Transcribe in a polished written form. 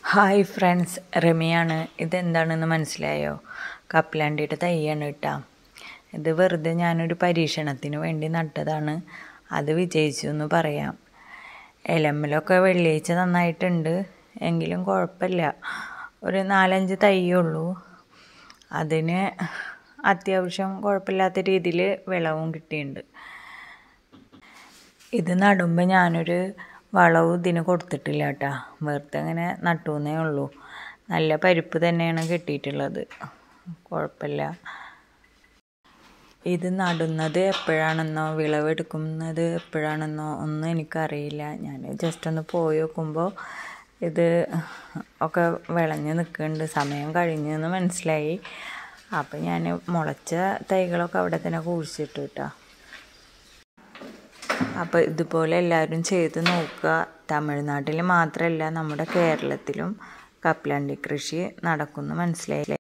Hi friends, റമിയാണ്. ഇതെന്താണെന്ന് മനസ്സിലായോ? കപ്പലണ്ടിയുടെ തൈയാണ് കേട്ടോ. ഇത് വെറുതെ ഞാനൊരു പരീക്ഷണത്തിന് വേണ്ടി നട്ടതാണ്. അത് വിജയിച്ചു എന്ന് പറയാം. ഇലമ്മലൊക്കെ വെള്ളിയാഴ്ച നന്നായിട്ടുണ്ട്, എങ്കിലും കുഴപ്പമില്ല. ഒരു 4-5 തൈയുള്ളൂ. അതിന് അത്യാവശ്യം കുഴപ്പമില്ലാത്ത രീതിയിൽ വിളവും കിട്ടിയിട്ടുണ്ട്. ഇത് നടുമ്പോൾ ഞാനൊരു വളവും ഇതിന് കൊടുത്തിട്ടില്ല കേട്ടോ. വെറുതെ അങ്ങനെ നട്ടുവെന്നേ ഉള്ളൂ. നല്ല പരിപ്പ് തന്നെയാണ് കിട്ടിയിട്ടുള്ളത്, കുഴപ്പമില്ല. ഇത് നടുന്നത് എപ്പോഴാണെന്നോ വിളവെടുക്കുന്നത് എപ്പോഴാണെന്നോ ഒന്നും എനിക്കറിയില്ല. ഞാൻ ജസ്റ്റ് ഒന്ന് പോയി നോക്കുമ്പോൾ ഇത് ഒക്കെ വിളഞ്ഞ് നിൽക്കുന്നുണ്ട്. സമയം കഴിഞ്ഞെന്ന് മനസ്സിലായി. അപ്പം ഞാൻ മുളച്ച തൈകളൊക്കെ അവിടെ തന്നെ കുഴിച്ചിട്ടു കേട്ടോ. അപ്പോൾ ഇതുപോലെ എല്ലാവരും ചെയ്ത് നോക്കുക. തമിഴ്നാട്ടിൽ മാത്രമല്ല, നമ്മുടെ കേരളത്തിലും കപ്പലണ്ടി കൃഷി നടക്കുമെന്ന് മനസ്സിലായില്ലേ?